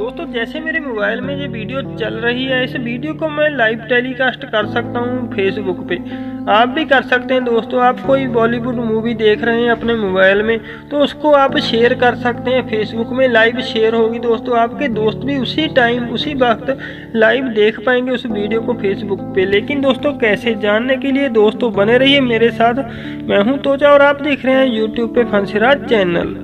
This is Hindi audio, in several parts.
दोस्तों जैसे मेरे मोबाइल में ये वीडियो चल रही है, इस वीडियो को मैं लाइव टेलीकास्ट कर सकता हूँ फेसबुक पे। आप भी कर सकते हैं दोस्तों। आप कोई बॉलीवुड मूवी देख रहे हैं अपने मोबाइल में, तो उसको आप शेयर कर सकते हैं फेसबुक में। लाइव शेयर होगी दोस्तों, आपके दोस्त भी उसी टाइम उसी वक्त लाइव देख पाएंगे उस वीडियो को फेसबुक पे। लेकिन दोस्तों कैसे, जानने के लिए दोस्तों बने रहिए मेरे साथ। मैं हूँ तोचा और आप देख रहे हैं यूट्यूब पे फनसिराज चैनल।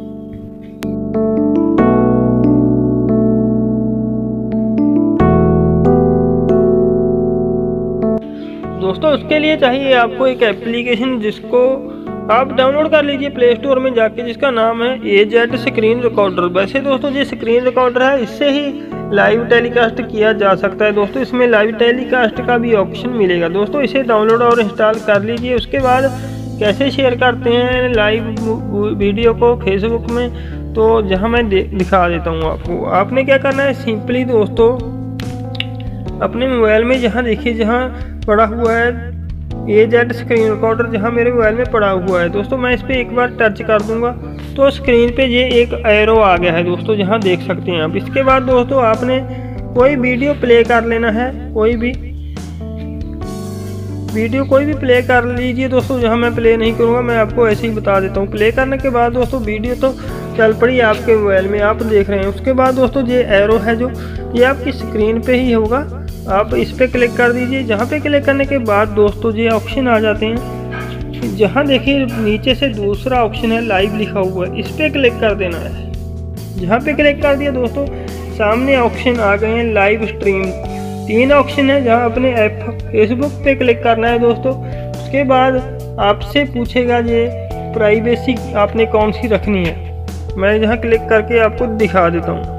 दोस्तों उसके लिए चाहिए आपको एक एप्लीकेशन, जिसको आप डाउनलोड कर लीजिए प्ले स्टोर में जाके, जिसका नाम है AZ स्क्रीन रिकॉर्डर। वैसे दोस्तों ये स्क्रीन रिकॉर्डर है, इससे ही लाइव टेलीकास्ट किया जा सकता है। दोस्तों इसमें लाइव टेलीकास्ट का भी ऑप्शन मिलेगा। दोस्तों इसे डाउनलोड और इंस्टॉल कर लीजिए। उसके बाद कैसे शेयर करते हैं लाइव वीडियो को फेसबुक में, तो जहाँ मैं दिखा देता हूँ आपको। आपने क्या करना है, सिंपली दोस्तों अपने मोबाइल में जहाँ देखिए, जहाँ पड़ा हुआ है AZ स्क्रीन रिकॉर्डर, जहाँ मेरे मोबाइल में पड़ा हुआ है दोस्तों, मैं इस पर एक बार टच कर दूंगा तो स्क्रीन पे ये एक एरो आ गया है दोस्तों, जहाँ देख सकते हैं आप। इसके बाद दोस्तों आपने कोई वीडियो प्ले कर लेना है, कोई भी वीडियो कोई भी प्ले कर लीजिए दोस्तों। जहाँ मैं प्ले नहीं करूँगा, मैं आपको ऐसे ही बता देता हूँ। प्ले करने के बाद दोस्तों वीडियो तो चल पड़ी आपके मोबाइल में, आप देख रहे हैं। उसके बाद दोस्तों ये एरो है जो, ये आपकी स्क्रीन पे ही होगा, आप इस पर क्लिक कर दीजिए। जहाँ पे क्लिक करने के बाद दोस्तों ये ऑप्शन आ जाते हैं, जहाँ देखिए नीचे से दूसरा ऑप्शन है लाइव लिखा हुआ है, इस पर क्लिक कर देना है। जहाँ पे क्लिक कर दिया दोस्तों, सामने ऑप्शन आ गए हैं लाइव स्ट्रीम। 3 ऑप्शन है, जहाँ अपने ऐप फेसबुक पे क्लिक करना है दोस्तों। उसके बाद आपसे पूछेगा ये प्राइवेसी आपने कौन सी रखनी है। मैं यहाँ क्लिक करके आपको दिखा देता हूँ।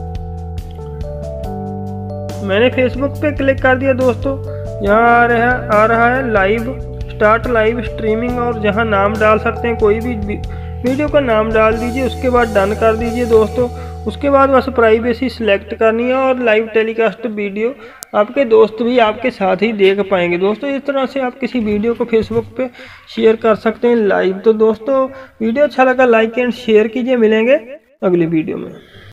मैंने फेसबुक पे क्लिक कर दिया दोस्तों। यहाँ आ रहा है लाइव स्टार्ट लाइव स्ट्रीमिंग, और जहाँ नाम डाल सकते हैं, कोई भी वीडियो का नाम डाल दीजिए। उसके बाद डन कर दीजिए दोस्तों। उसके बाद बस प्राइवेसी सिलेक्ट करनी है और लाइव टेलीकास्ट वीडियो आपके दोस्त भी आपके साथ ही देख पाएंगे दोस्तों। इस तरह से आप किसी वीडियो को फेसबुक पे शेयर कर सकते हैं लाइव। तो दोस्तों वीडियो अच्छा लगा लाइक एंड शेयर कीजिए। मिलेंगे अगली वीडियो में।